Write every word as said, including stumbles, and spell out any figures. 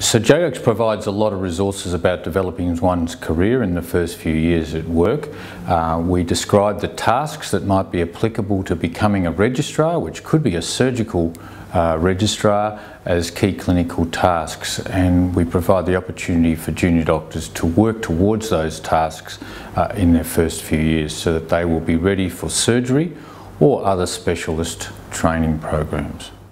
So JDocs provides a lot of resources about developing one's career in the first few years at work. Uh, we describe the tasks that might be applicable to becoming a registrar, which could be a surgical uh, registrar, as key clinical tasks, and we provide the opportunity for junior doctors to work towards those tasks uh, in their first few years so that they will be ready for surgery or other specialist training programs.